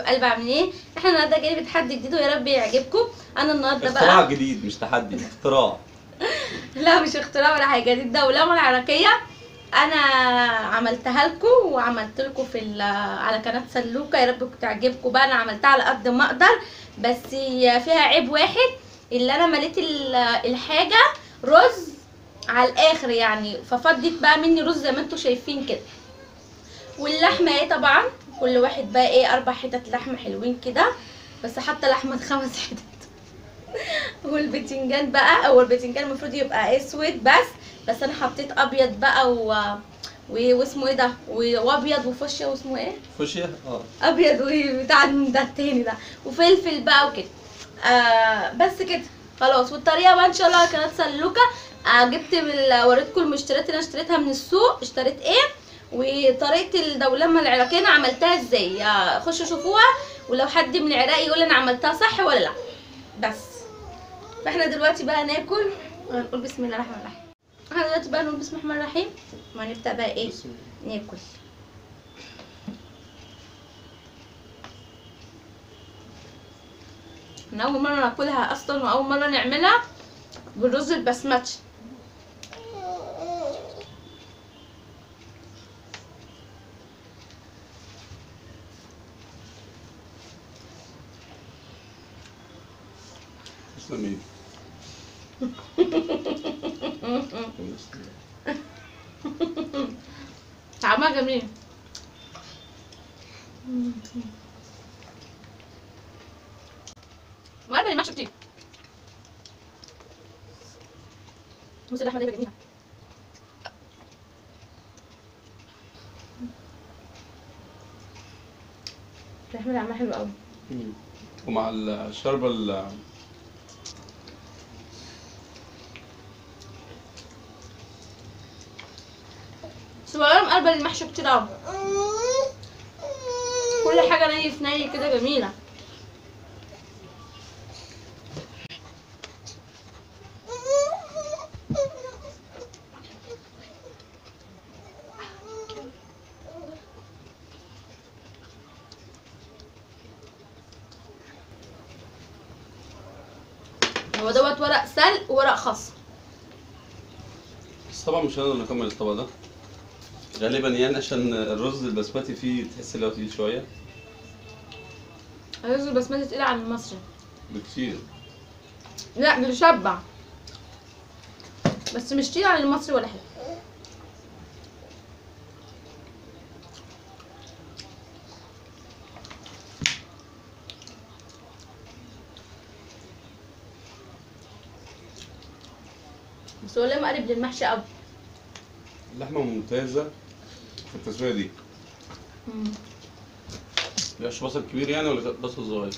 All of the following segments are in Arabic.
قلبي عاملين ايه؟ احنا النهارده جايين بتحدي جديد ويا رب يعجبكم. انا النهارده بقى اختراع جديد مش تحدي، اختراع. لا مش اختراع ولا حاجه، دي الدولمه العراقيه. انا عملتها لكم وعملت لكم على قناه سلوكه، يا رب تعجبكم بقى. انا عملتها على قد ما اقدر، بس فيها عيب واحد، اللي انا مليت الحاجه رز على الاخر يعني، ففضت بقى مني رز زي ما انتم شايفين كده. واللحمه ايه طبعا كل واحد بقى ايه 4 حتت لحمه حلوين كده، بس حتى لحمه 5 حتت. والبتنجان بقى، او البتنجان المفروض يبقى اسود بس انا حطيت ابيض بقى واسمه ايه ده، وابيض وفوشيا، واسمه ايه فوشيا ابيض وبتاع ده التاني ده، وفلفل بقى وكده. بس كده خلاص. والطريقه بقى ان شاء الله على قناه سلوكه. جبت وريتكم المشتريات اللي انا اشتريتها من السوق، اشتريت ايه، وطريقه الدولمه العراقيه انا عملتها ازاي. خشوا شوفوها، ولو حد من العراق يقول انا عملتها صح ولا لا. بس فاحنا دلوقتي بقى ناكل ونقول بسم الله الرحمن الرحيم. احنا دلوقتي بقى نقول بسم الله الرحمن الرحيم وهنبدا بقى ايه ناكل. انا اول مره ناكلها اصلا، واول مره نعملها بالرز البسمتي. تسلمي. طعمها جميل. وقبل المحشي كتير. بصي اللحمه دي جميله. اللحمه طعمها حلو قوي. ومع الشوربه صغيره مقلبه المحشي كتير قوي. كل حاجه ني في ني كده جميله. هو دوت ورق سلق وورق خس. بس طبعا مش هنقدر نكمل الطبق ده غالبا يعني، عشان الرز البسمتي فيه تحس ان هو تقيل شويه. الرز البسمتي تقيل عن المصري بكتير. لا بيشبع، بس مش تقيل عن المصري ولا حاجه. بس هو ليه مقرب للمحشي قوي. اللحمه ممتازه في التسويه دي. مبيبقاش بصل كبير يعني ولا بصل صغير.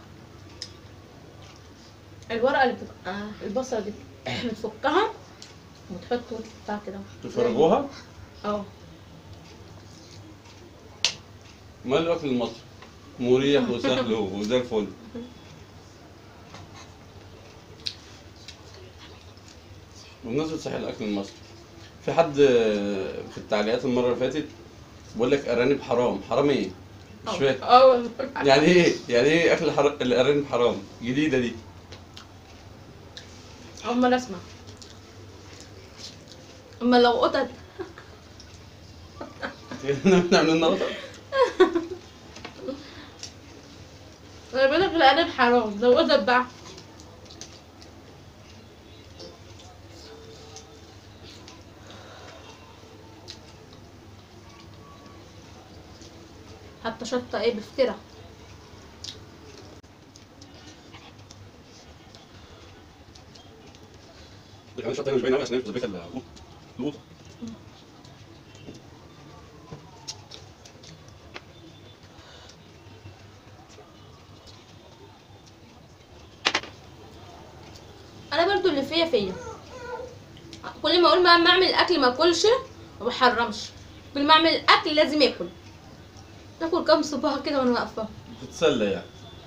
الورقه اللي بتبقى البصله دي بتفكها وتحطه بتاع كده تفرجوها. اه مال الاكل المصري مريح وسهل وزي الفل. بمناسبة صحيح الأكل المصري، في حد في التعليقات المرة اللي فاتت بيقول لك أرانب حرام. حرام إيه؟ مش فاهم. يعني إيه؟ يعني إيه أكل الأرانب حرام؟ جديدة دي. امال اسمع، اما لو قطط نعمل لنا قطط؟ انا بقول لك الارانب حرام، لو قطط بقى. حتى شطه ايه بفتره. يعني الشطة مش باينة أوي عشان هي في ظبيطة القوطة. انا برضو اللي فيا كل ما اقول ما اعمل الاكل ما اكلش ما بحرمش، كل ما اعمل الاكل لازم اكل. ناكل كام صباع كده وانا واقفه بتتسلى يعني.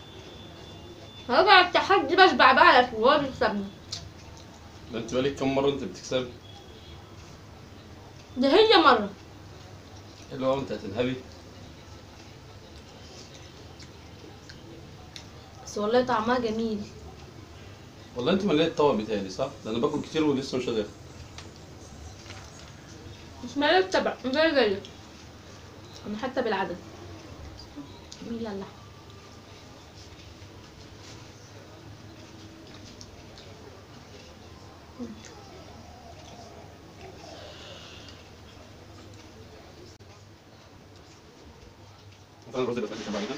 هرجع التحدي بشبع بقى على طول، هو بيكسبني. ده أنت بقالك كام مرة أنت بتكسبي؟ ده هي مره. حلو أوي. أنت هتنهبي. بس والله طعمها جميل. والله انت مليت الطبق بتاعي صح؟ ده انا باكل كتير ولسه مش قادر. مش مالك تبع زي انا حتى بالعدد. جميلة اللحمة. فانا الرز اللي بتاعي بعد كده.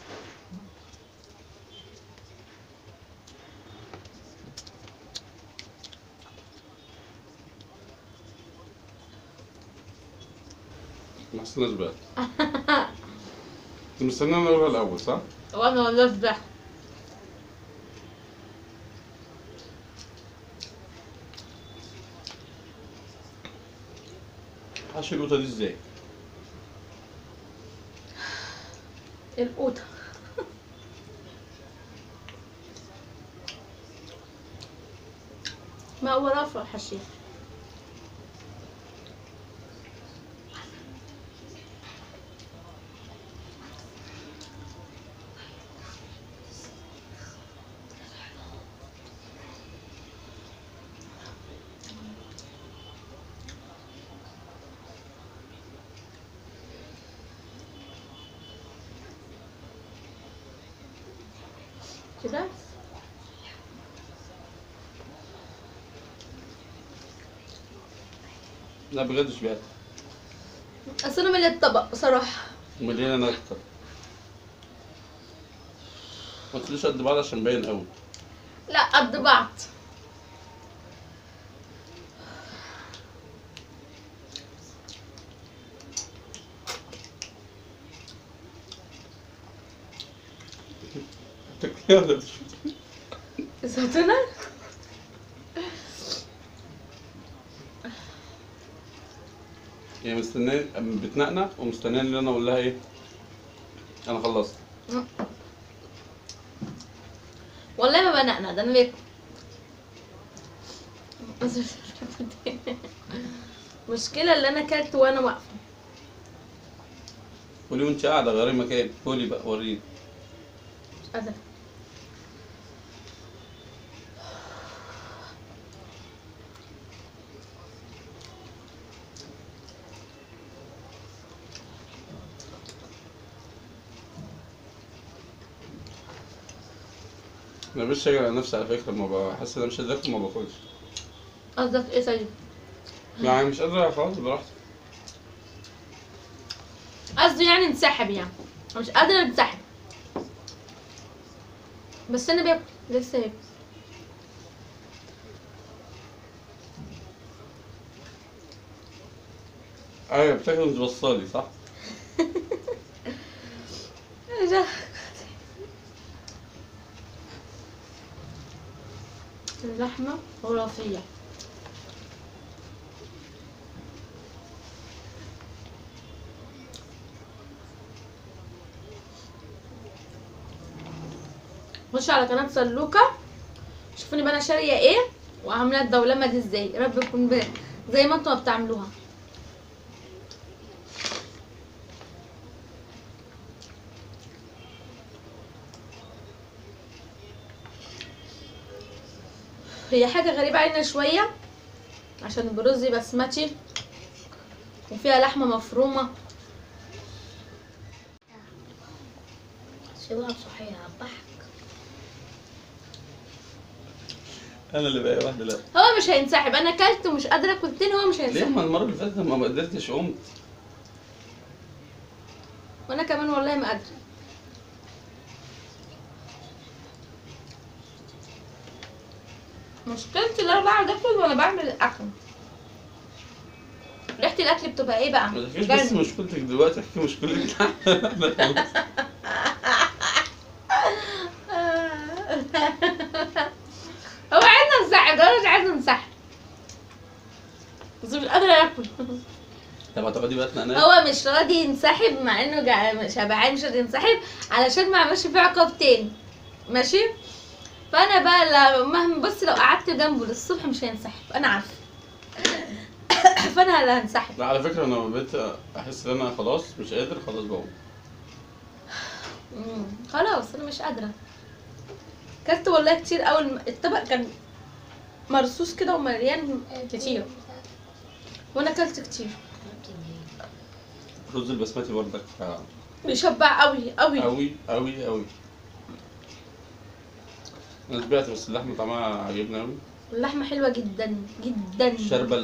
ما حسيناش بقى. انت مستني انا اقولها الاول صح؟ وانا والله ده حشي القوطه دي ازاي؟ القوطة. ما هو رافع حشيه. كده لا بجد شبعت. اصل انا مليت الطبق بصراحة. مليانه انا اكتر. ما تخليش قد بعض عشان باين قوي. لا قد بعض. تاكليها ولا تشوفي؟ زيتونة. هي مستنيه بتنقنق ومستنيه ان انا اقول لها ايه؟ انا خلصت. والله ما بنقنق، ده انا باكل. مشكلة اللي انا اكلت وانا واقفة. قولي وانت قاعده غيري مكان، قولي بقى وريني. مش قادرة. انا مش شايل على نفسي على فكره، لما بحس ان انا مش قادر اكل ما باكلش. قصدك ايه طيب؟ يعني مش قادر خلاص براحتي. قصدي يعني انسحب، يعني مش قادرة انسحب. بس انا باكل لسه باكل. ايوه بتاكل وانت بصالي صح؟ اللحمة خرافية. خش على قناة سلوكة شوفوني بقى انا شارية ايه وعاملة الدولمة دي ازاي. يا رب تكون زي ما انتوا ما بتعملوها. هي حاجة غريبة علينا شوية عشان البرز بسمتي وفيها لحمة مفرومة. سيبها بصحية هتضحك. انا اللي بقى واحده لا. هو مش هينسحب، انا اكلت ومش قادرة اكل تاني، هو مش ليه؟ هينسحب. ما المره اللي فاتت ما قدرتش قمت. وانا كمان والله ما قادرة. مشكلتي ان انا بقعد اكل وانا بعمل الاكل. ريحة الاكل بتبقى ايه بقى؟ ما تحكيش بس مشكلتك دلوقتي، احكي مشكلتك. هو عايز انسحب، انا مش عايزه انسحب بس مش قادره اكل. طب هتقعدي بقى تنقنقي؟ هو مش راضي ينسحب مع انه شبعان، مش راضي ينسحب علشان ما عملش فيه عقاب تاني. ماشي. فانا بقى مهما بص لو قعدت جنبه للصبح مش هينسحب، انا عارفه. فانا اللي هنسحب. لا على فكره انا لما بقيت احس ان انا خلاص مش قادر خلاص بقوم. خلاص انا مش قادره. كلت والله كتير قوي. الطبق كان مرصوص كده ومليان كتير، وانا كلت كتير. الرز البسمتي برضك بيشبع قوي قوي قوي قوي قوي. انا شبعت، بس اللحمه طعمها عجبني قوي. اللحمه حلوه جدا جدا. شاربه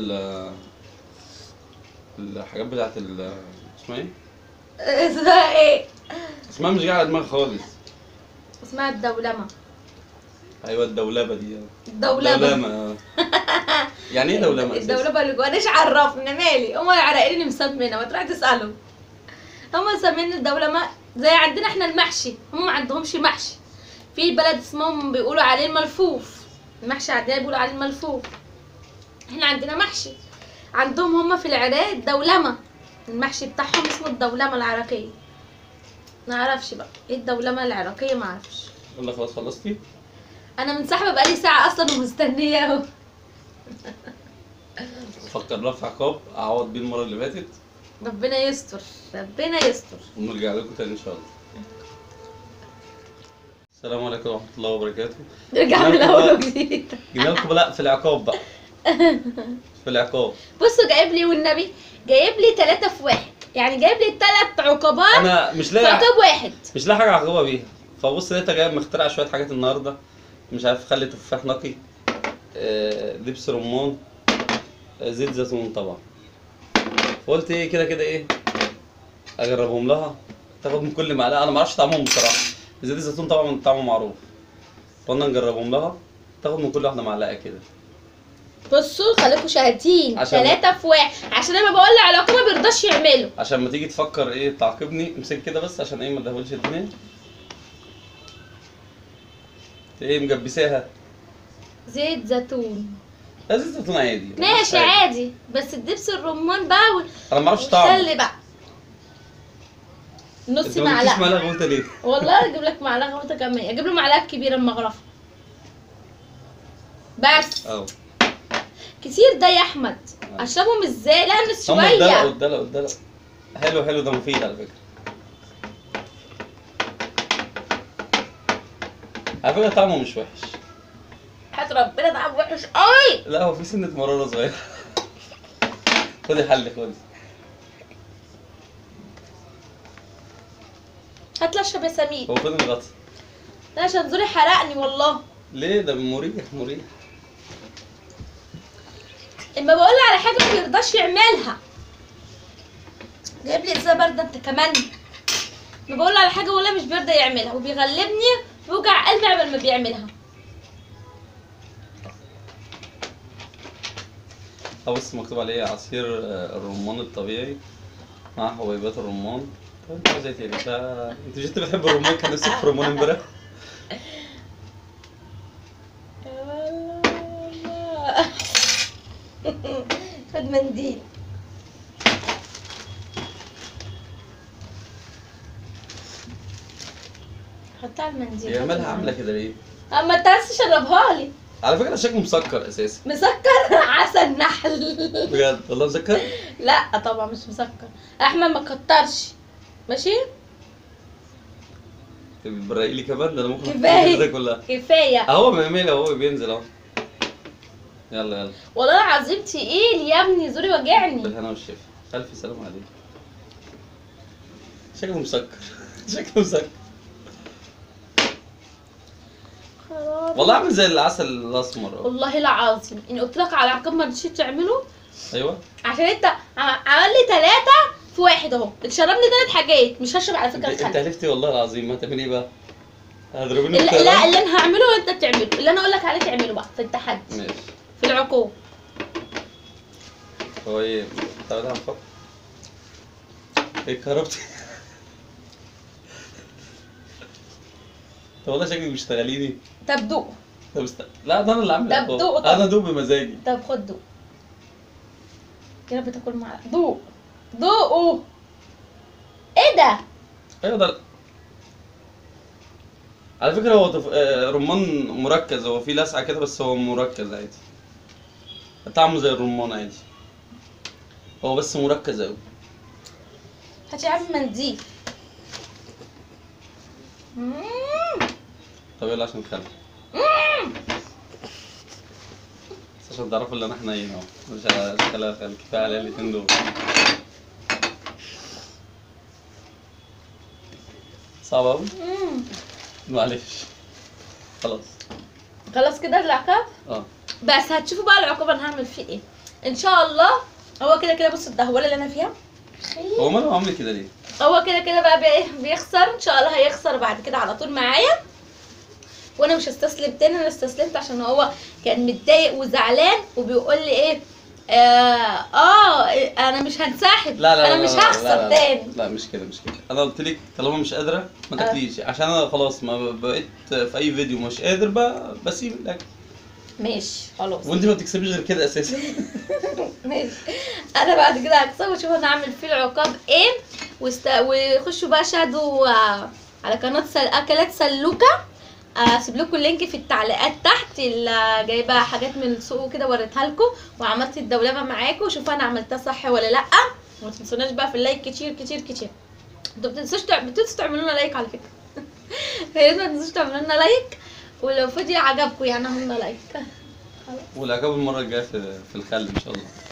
الحاجات بتاعت اسمها ايه؟ اسمها ايه؟ اسمها مش جايه على دماغي خالص. اسمها الدولمه. ايوه الدولبه دي. الدولمه. يعني ايه دولمه؟ الدولبه اللي جوانا، ايش عرفنا مالي؟ هم العراقيين اللي مسمينها، ما تروح تسالهم. هم مسمين الدولمه زي عندنا احنا المحشي، هم ما عندهمش محشي. في بلد اسمهم بيقولوا عليه الملفوف. المحشي عندنا بيقولوا عليه الملفوف، احنا عندنا محشي. عندهم هم في العراق الدولمه، المحشي بتاعهم اسمه الدولمه العراقيه. ما اعرفش بقى ايه الدولمه العراقيه، ما اعرفش. والله خلاص خلصتي؟ انا من ساحبه بقالي ساعه اصلا ومستنيه اهو. فكرنا في عقاب اعوض بيه المره اللي فاتت، ربنا يستر ربنا يستر. ونرجع لكم تاني ان شاء الله. السلام عليكم ورحمه الله وبركاته. نرجع من الاول وجديد. جينا لكم لا في العقاب بقى. في العقاب بصوا جايب لي والنبي، جايب لي 3 في 1، يعني جايب لي 3 عقوبات انا مش في لاقي عقاب واحد. مش لاقي حاجه اعاقبها بيها. فبص لقيتها جايب مخترع شويه حاجات النهارده، مش عارف، خلي تفاح نقي، دبس رمان، زيت زيتون طبعا. فقلت ايه كده كده ايه اجربهم لها، تاخد من كل معلقه. انا ما اعرفش طعمهم بصراحه، زيت الزيتون طبعا طعمه معروف، قلنا نجربهم لها، تاخد من كل واحده معلقه كده. بصوا خليكم شاهدين، عشان 3 في 1، عشان لما بقول له علاقه ما بيرضاش يعمله. عشان ما تيجي تفكر ايه تعاقبني، امسك كده بس عشان ايه ما تدهولش الدنيا. ايه مجبساها؟ زيت زيتون. لا زيت زيتون عادي ماشي عادي، بس الدبس الرمان بقى انا ما اعرفش طعمه. والخل بقى نص انت ما جبتيش معلقه. معلقه غوطه ليه؟ والله اجيب لك معلقه غوطه كمان، اجيب له معلقه كبيره مغرفه بس. كتير ده يا احمد. اشربهم ازاي؟ لا نص هم شويه. الدلق حلو حلو، ده مفيد على فكره. على فكره طعمه مش وحش. حياة ربنا طعمه وحش قوي. لا هو في سنه مراره صغيره. خدي حل خدي. هات لي اشرب يا سمير. هو فين الغطا؟ لا عشان زوري حرقني والله. ليه؟ ده مريح مريح. اما بقول له على حاجه ما بيرضاش يعملها. جايب لي ازاي برده انت كمان؟ ما بقول له على حاجه والله مش بيرضى يعملها، وبيغلبني بيوجع قلبي قبل ما بيعملها. بص مكتوب عليه عصير الرمان الطبيعي مع حبيبات الرمان. طب انت عايز ايه تاني؟ انت مش بتحب الرمان؟ كان نفسك في رمان امبارح. خد منديل. حطها على المنديل. هي مالها عامله كده ليه؟ اما انت عايز تشربها لي. على فكره شكله مسكر اساسا. مسكر عسل نحل. بجد والله مسكر؟ لا طبعا مش مسكر. احمد ما كترش ماشي؟ بتبرقي لي كمان؟ ده انا ممكن كفايه ده كلها. كفايه اهو بيعمل اهو بينزل اهو. يلا يلا. والله العظيم تقيل يا ابني، زوري وجعني. بالهنا والشفا. الف سلام عليك. شكله مسكر. شكله مسكر. خلاص والله عامل زي العسل الاسمر اهو. والله العظيم ان قلت لك على عقاب ما رضيتش تعمله. ايوه عشان انت عمل لي 3 في 1 اهو. بتشربني 3 حاجات، مش هشرب على فكره انت الخل. حلفتي والله العظيم. هتعملي ايه بقى؟ هتضربيني لا بالطيران؟ اللي انا هعمله وانت بتعمله، اللي انا اقول لك عليه تعمله بقى في التحدي. ماشي. في العقوب. هو ايه؟ تعالى على الخط. ايه كهربتي؟ طب والله شكلك بتشتغليني. طب دوق. طب لا ده انا اللي عامل طب العقاب. دوق. انا دوق بمزاجي. طب خد دوق. كده بتاكل معلقه. دوق. دوقوا. ايه ده؟ ايوه ده على فكره هو رمان مركز. هو فيه لسعه كده بس هو مركز عادي. طعمه زي الرمان عادي. هو بس مركز اوي. هاتي يا عم منديل. طب يلا عشان نخلي. بس عشان تعرفوا ان انا حنين اهو، مش هشتغل كفايه على الاتنين دول. صعب اوي؟ معلش. خلاص كده العقاب. بس هتشوفوا بقى العقاب انا هعمل فيه ايه ان شاء الله. هو كده كده بص الدهوله اللي انا فيها، هو ماله عامل كده ليه؟ هو كده كده بقى بيخسر ان شاء الله، هيخسر بعد كده على طول معايا. وانا مش هستسلم تاني، انا استسلمت عشان هو كان متضايق وزعلان وبيقول لي ايه انا مش هنسحب. لا انا مش هخسر تاني. لا مش كده انا قلت لك طالما مش قادره ما تاكليش، عشان انا خلاص ما بقيت في اي فيديو مش قادر بقى بسيب الاكل. ماشي خلاص. وانت ما بتكسبيش غير كده اساسا. ماشي. انا بعد كده هكسب واشوف انا هعمل فيه العقاب ايه. وخشوا بقى شاهدوا على قناه اكلات سلوكه. اسيب لكم اللينك في التعليقات تحت، اللي جايبه حاجات من السوق كده وريتها لكم، وعملت الدولابه معاكم وشوفوا انا عملتها صح ولا لا. وما تنسوناش بقى في اللايك كتير كتير كتير. انتوا بتنسوش تعملوا لنا لايك على فكره. يا ريت ما تنسوش تعملوا لنا لايك، ولو الفيديو عجبكم يعني اعملوا لنا لايك. والعقاب المره الجايه في الخل ان شاء الله.